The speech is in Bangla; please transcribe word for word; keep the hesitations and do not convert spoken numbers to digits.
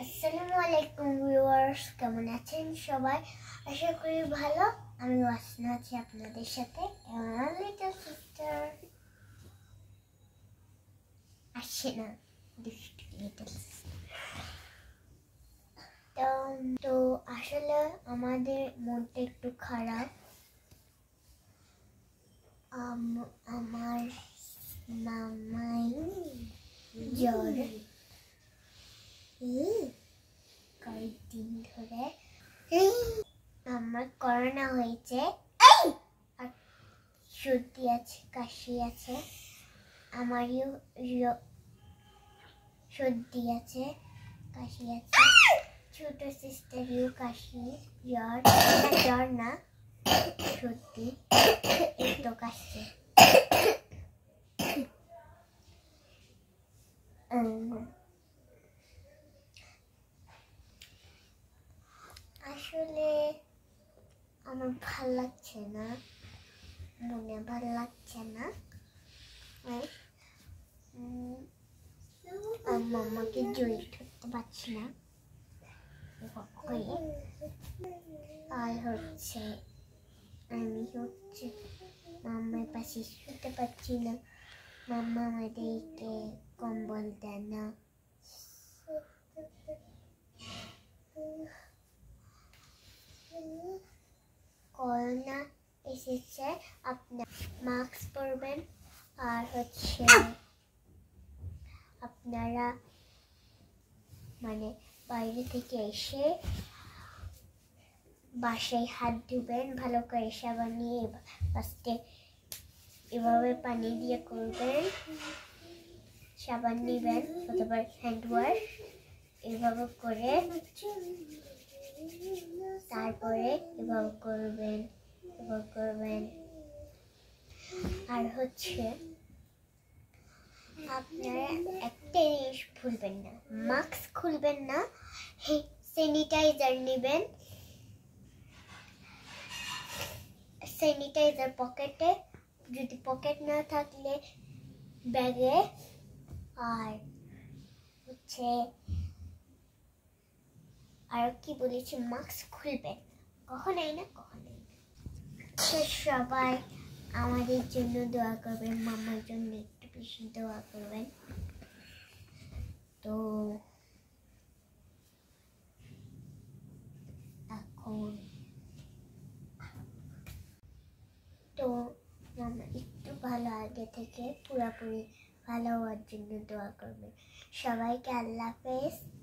আসসালামু আলাইকুম ভিউয়ার্স, কেমন আছেন সবাই? আশা করি ভালো। আমি ওয়াসনা আছি আপনাদের সাথে। আমার লিটল সিস্টার আসে না, দুষ্টু লিটল তো তো আসলে আমাদের মনটা একটু খারাপ। আমার মামাই জ্বর কয়েকদিন ধরে, আমার করোনা হয়েছে আর সর্দি আছে, কাশি আছে। আমারও সর্দি আছে, কাশি আছে। ছোট সিস্টারও কাশি, জ্বর জ্বর না সর্দি, একটু কাশি। আসলে আমার ভাল লাগছে না, মনে ভাল লাগছে না। মামাকে জড়িয়ে ধরতে পারছি না আর হচ্ছে আমি হচ্ছে মামার পাশে শুতে পারছি না। মামা আমাদেরকে কম্বল দেয় না। করোনা এসেছে, আপনার মাস্ক পরবেন আর হচ্ছে আপনারা মানে বাইরে থেকে এসে বাসায় হাত ধুবেন ভালো করে, সাবান নিয়ে ফার্স্টে এভাবে পানি দিয়ে করবেন, সাবান নেবেন অথবা হ্যান্ড ওয়াশ, এভাবে করে তারপরে এভাবে করবেন এভাবে করবেন আর হচ্ছে আপনারা একটা জিনিস ভুলবেন না, মাস্ক খুলবেন না, স্যানিটাইজার নেবেন, স্যানিটাইজার পকেটে, যদি পকেট না থাকলে ব্যাগে, আর হচ্ছে আর কি বলেছি, মাস্ক খুলবেন কখনোই না কখনোই না। সবাই আমাদের জন্য দোয়া করবেন, মামার জন্য একটু বেশি দোয়া করবেন। তো এখন তো মামা একটু ভালো, আগে থেকে পুরোপুরি ভালো হওয়ার জন্য দোয়া করবেন। সবাইকে আল্লাহ হাফেজ।